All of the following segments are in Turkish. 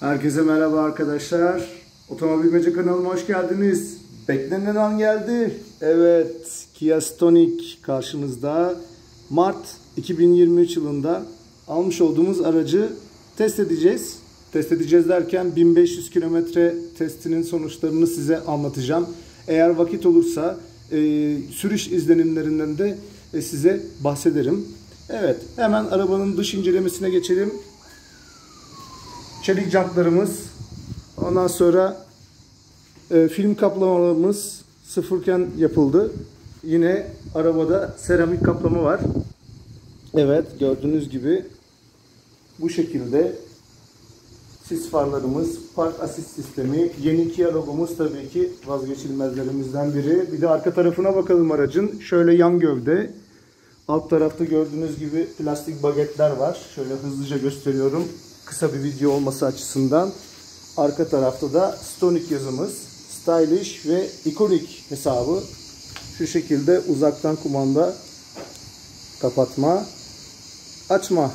Herkese merhaba arkadaşlar. Otomobil Bilmece kanalıma hoş geldiniz. Beklenen an geldi. Evet, Kia Stonic karşınızda. Mart 2023 yılında almış olduğumuz aracı test edeceğiz. Test edeceğiz derken 1500 kilometre testinin sonuçlarını size anlatacağım. Eğer vakit olursa sürüş izlenimlerinden de size bahsederim. Evet, hemen arabanın dış incelemesine geçelim. Çelik jantlarımız, ondan sonra film kaplamalarımız sıfırken yapıldı. Yine arabada seramik kaplama var. Evet, gördüğünüz gibi bu şekilde sis farlarımız, park asist sistemi, yeni Kia logomuz tabii ki vazgeçilmezlerimizden biri. Bir de arka tarafına bakalım aracın. Şöyle yan gövde, alt tarafta gördüğünüz gibi plastik bagetler var. Şöyle hızlıca gösteriyorum. Kısa bir video olması açısından. Arka tarafta da Stonic yazımız, stylish ve ikonik hesabı. Şu şekilde uzaktan kumanda, kapatma, açma.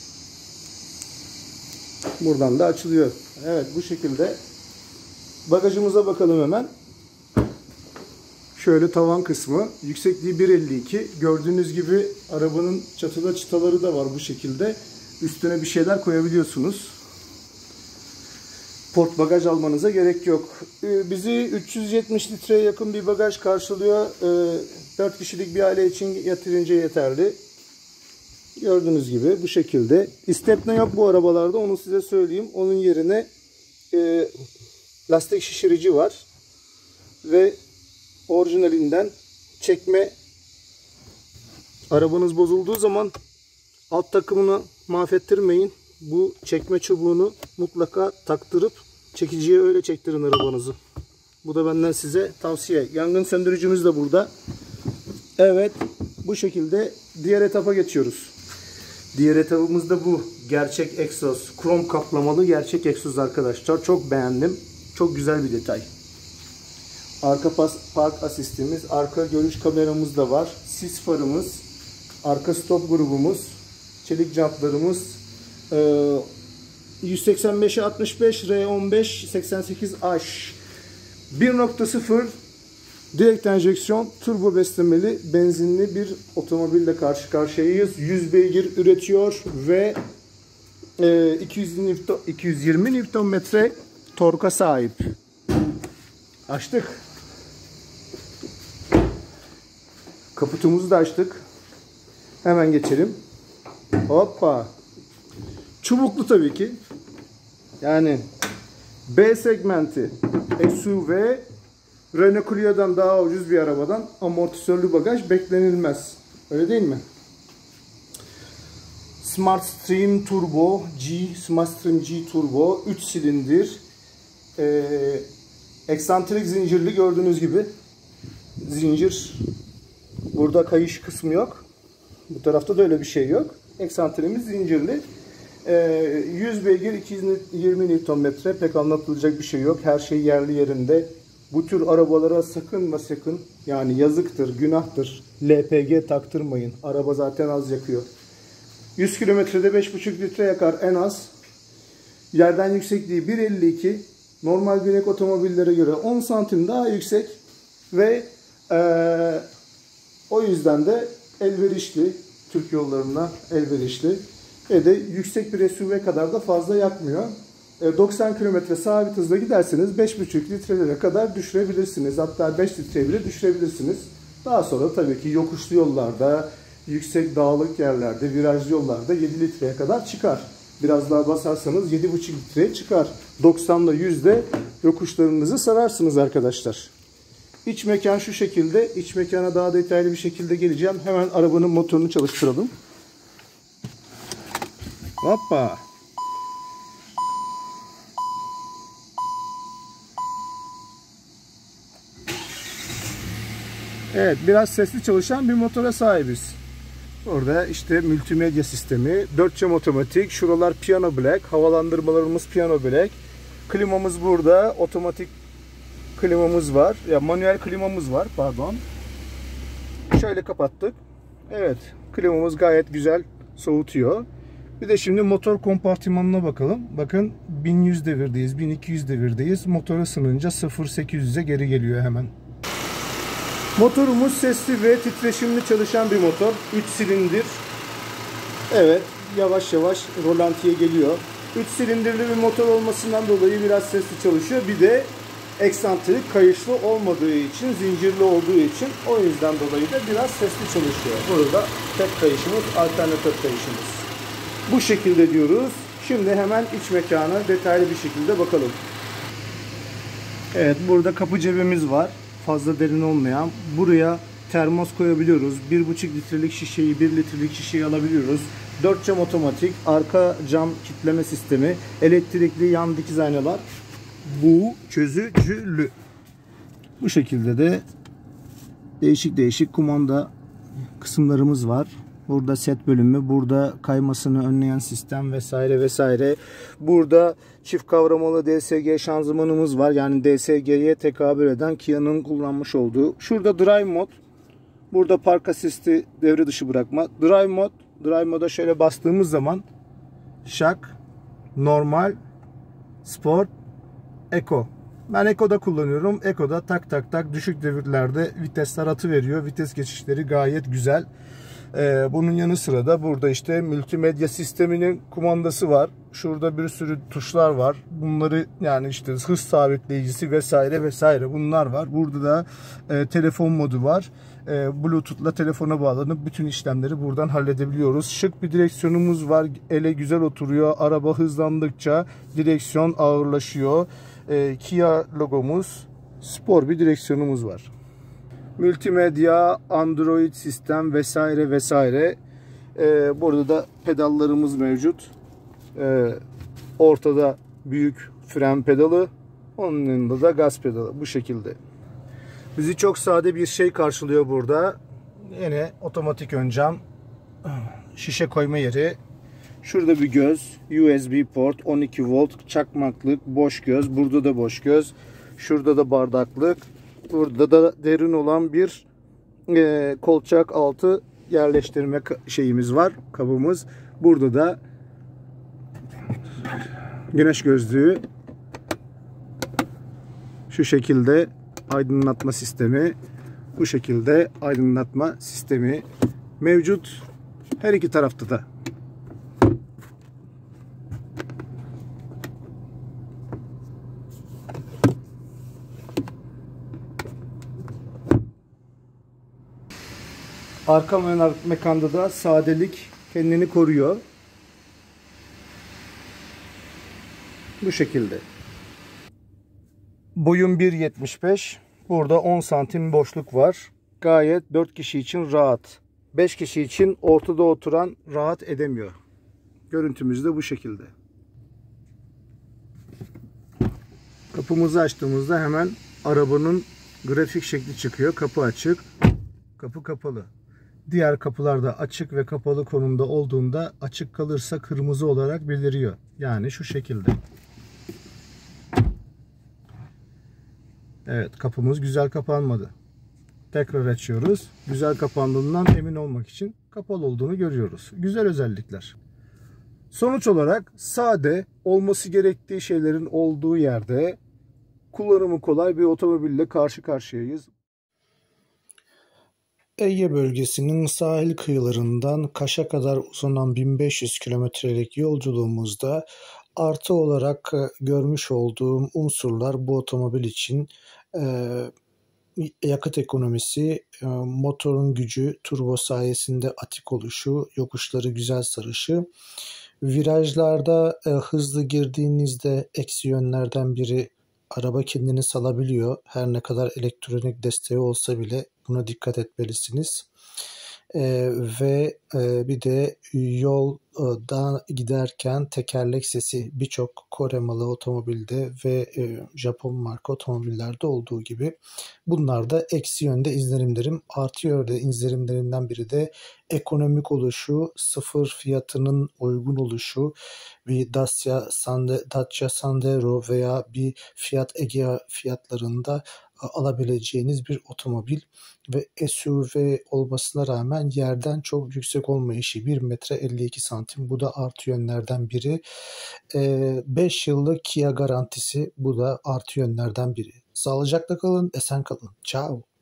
Buradan da açılıyor. Evet, bu şekilde. Bagajımıza bakalım hemen. Şöyle tavan kısmı. Yüksekliği 1.52. Gördüğünüz gibi arabanın çatıda çıtaları da var bu şekilde. Üstüne bir şeyler koyabiliyorsunuz. Port bagaj almanıza gerek yok. Bizi 370 litreye yakın bir bagaj karşılıyor. 4 kişilik bir aile için yeterince yeterli. Gördüğünüz gibi bu şekilde. İstepne yok bu arabalarda, onu size söyleyeyim. Onun yerine lastik şişirici var. Ve orijinalinden çekme. Arabanız bozulduğu zaman alt takımını mahvettirmeyin. Bu çekme çubuğunu mutlaka taktırıp çekiciye öyle çektirin arabanızı. Bu da benden size tavsiye. Yangın söndürücümüz de burada. Evet, bu şekilde diğer etapa geçiyoruz. Diğer etapımız da bu. Gerçek egzoz. Krom kaplamalı gerçek egzoz arkadaşlar. Çok beğendim. Çok güzel bir detay. Arka park asistimiz, arka görüş kameramız da var. Sis farımız, arka stop grubumuz, çelik jantlarımız, 185'e 65 R15 88H 1.0 direkt enjeksiyon turbo beslemeli benzinli bir otomobille karşı karşıyayız. 100 beygir üretiyor ve 220 Nm torka sahip. Açtık. Kaputumuzu da açtık. Hemen geçelim. Hoppa. Çubuklu tabii ki. Yani B segmenti SUV, Renault Clio'dan daha ucuz bir arabadan amortisörlü bagaj beklenilmez. Öyle değil mi? Smart Stream Turbo G Turbo 3 silindir. Eksantrik zincirli, gördüğünüz gibi. Zincir. Burada kayış kısmı yok. Bu tarafta da öyle bir şey yok. Eksantrimiz zincirli. 100 beygir 220 Nm, pek anlatılacak bir şey yok. Her şey yerli yerinde. Bu tür arabalara sakın ve sakın, yani yazıktır, günahtır, LPG taktırmayın. Araba zaten az yakıyor. 100 kilometrede 5,5 litre yakar en az. Yerden yüksekliği 1.52. Normal binek otomobillere göre 10 santim daha yüksek. Ve o yüzden de elverişli. Türk yollarına elverişli. Ve de yüksek bir SUV kadar da fazla yakmıyor. 90 km sabit hızla giderseniz 5,5 litrelere kadar düşürebilirsiniz. Hatta 5 litreye bile düşürebilirsiniz. Daha sonra tabii ki yokuşlu yollarda, yüksek dağlık yerlerde, virajlı yollarda 7 litreye kadar çıkar. Biraz daha basarsanız 7,5 litreye çıkar. 90'la 100'de yokuşlarınızı sararsınız arkadaşlar. İç mekan şu şekilde. İç mekana daha detaylı bir şekilde geleceğim. Hemen arabanın motorunu çalıştıralım. Hoppa. Evet, biraz sesli çalışan bir motora sahibiz. Orada işte multimedya sistemi, 4 cam otomatik, şuralar piano black, havalandırmalarımız piano black. Klimamız burada, otomatik klimamız var. Ya manuel klimamız var, pardon. Şöyle kapattık. Evet, klimamız gayet güzel soğutuyor. Bir de şimdi motor kompartımanına bakalım. Bakın 1100 devirdeyiz, 1200 devirdeyiz. Motor ısınınca 0-800'e geri geliyor hemen. Motorumuz sesli ve titreşimli çalışan bir motor. 3 silindir. Evet, yavaş yavaş rolantiye geliyor. 3 silindirli bir motor olmasından dolayı biraz sesli çalışıyor. Bir de eksantrik, kayışlı olmadığı için, zincirli olduğu için o yüzden dolayı da biraz sesli çalışıyor. Burada tek kayışımız, alternatör kayışımız. Bu şekilde diyoruz. Şimdi hemen iç mekana detaylı bir şekilde bakalım. Evet, burada kapı cebimiz var. Fazla derin olmayan. Buraya termos koyabiliyoruz. 1,5 litrelik şişeyi, 1 litrelik şişeyi alabiliyoruz. 4 cam otomatik, arka cam kitleme sistemi, elektrikli yan dikiz aynalar. Bu çözücülü. Bu şekilde de değişik değişik kumanda kısımlarımız var. Burada set bölümü, burada kaymasını önleyen sistem vesaire vesaire. Burada çift kavramalı DSG şanzımanımız var. Yani DSG'ye tekabül eden Kia'nın kullanmış olduğu. Şurada Drive Mod. Burada park asisti, devre dışı bırakma. Drive Mod. Drive Mod'a şöyle bastığımız zaman şak, normal, sport, Eco. Ben Eco'da kullanıyorum. Eco'da tak tak tak düşük devirlerde vitesler atıveriyor. Vites geçişleri gayet güzel. Bunun yanı sıra da burada işte multimedya sisteminin kumandası var. Şurada bir sürü tuşlar var. Bunları yani işte hız sabitleyicisi vesaire vesaire bunlar var. Burada da telefon modu var. Bluetooth'la telefona bağlanıp bütün işlemleri buradan halledebiliyoruz. Şık bir direksiyonumuz var. Ele güzel oturuyor. Araba hızlandıkça direksiyon ağırlaşıyor. Kia logomuz, spor bir direksiyonumuz var. Multimedya, Android sistem vesaire vesaire. Burada da pedallarımız mevcut. Ortada büyük fren pedalı. Onun yanında da gaz pedalı. Bu şekilde. Bizi çok sade bir şey karşılıyor burada. Yine otomatik ön cam. Şişe koyma yeri. Şurada bir göz. USB port, 12 volt, çakmaklık, boş göz. Burada da boş göz. Şurada da bardaklık. Burada da derin olan bir kolçak altı yerleştirme şeyimiz var. Kabımız. Burada da güneş gözlüğü. Şu şekilde aydınlatma sistemi. Bu şekilde aydınlatma sistemi mevcut. Her iki tarafta da. Arka mekanda da sadelik kendini koruyor. Bu şekilde. Boyum 1.75. Burada 10 santim boşluk var. Gayet 4 kişi için rahat. 5 kişi için ortada oturan rahat edemiyor. Görüntümüz de bu şekilde. Kapımızı açtığımızda hemen arabanın grafik şekli çıkıyor. Kapı açık, kapı kapalı. Diğer kapılarda açık ve kapalı konumda olduğunda açık kalırsa kırmızı olarak beliriyor. Yani şu şekilde. Evet, kapımız güzel kapanmadı. Tekrar açıyoruz. Güzel kapandığından emin olmak için kapalı olduğunu görüyoruz. Güzel özellikler. Sonuç olarak sade, olması gerektiği şeylerin olduğu yerde kullanımı kolay bir otomobille karşı karşıyayız. Ege bölgesinin sahil kıyılarından Kaş'a kadar uzanan 1500 kilometrelik yolculuğumuzda artı olarak görmüş olduğum unsurlar bu otomobil için yakıt ekonomisi, motorun gücü, turbo sayesinde atik oluşu, yokuşları güzel sarışı. Virajlarda hızlı girdiğinizde eksi yönlerden biri araba kendini salabiliyor. Her ne kadar elektronik desteği olsa bile buna dikkat etmelisiniz. Ve bir de yolda giderken tekerlek sesi birçok Kore malı otomobilde ve Japon marka otomobillerde olduğu gibi bunlar da eksi yönde izlenimlerim. Artı yönde izlenimlerimden biri de ekonomik oluşu, sıfır fiyatının uygun oluşu, bir Dacia Sandero veya bir Fiat Egea fiyatlarında alabileceğiniz bir otomobil ve SUV olmasına rağmen yerden çok yüksek olmayışı, 1 metre 52 santim, bu da artı yönlerden biri. 5 yıllık Kia garantisi, bu da artı yönlerden biri. Sağlıcakla kalın, esen kalın. Ciao.